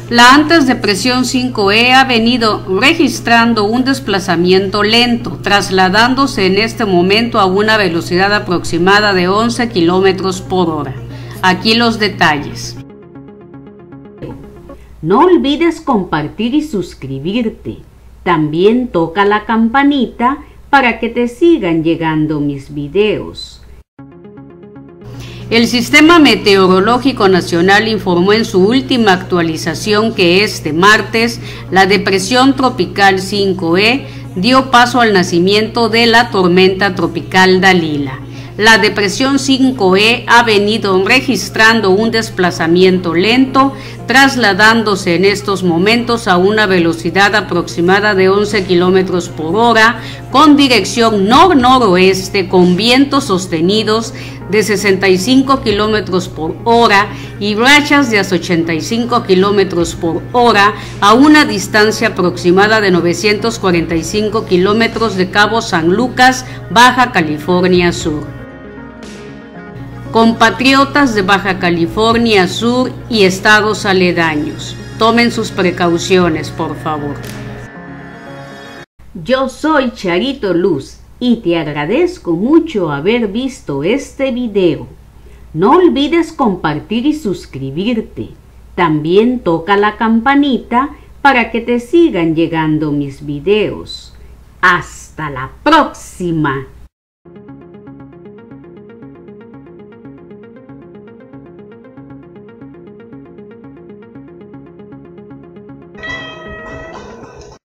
La antes depresión 5E ha venido registrando un desplazamiento lento, trasladándose en este momento a una velocidad aproximada de 11 kilómetros por hora. Aquí los detalles. No olvides compartir y suscribirte. También toca la campanita para que te sigan llegando mis videos. El Sistema Meteorológico Nacional informó en su última actualización que este martes la depresión tropical 5E dio paso al nacimiento de la tormenta tropical Dalila. La depresión 5E ha venido registrando un desplazamiento lento, trasladándose en estos momentos a una velocidad aproximada de 11 kilómetros por hora, con dirección nor-noroeste, con vientos sostenidos de 65 kilómetros por hora y rachas de hasta 85 kilómetros por hora a una distancia aproximada de 945 kilómetros de Cabo San Lucas, Baja California Sur. Compatriotas de Baja California Sur y estados aledaños, tomen sus precauciones, por favor. Yo soy Charito Luz y te agradezco mucho haber visto este video. No olvides compartir y suscribirte. También toca la campanita para que te sigan llegando mis videos. ¡Hasta la próxima!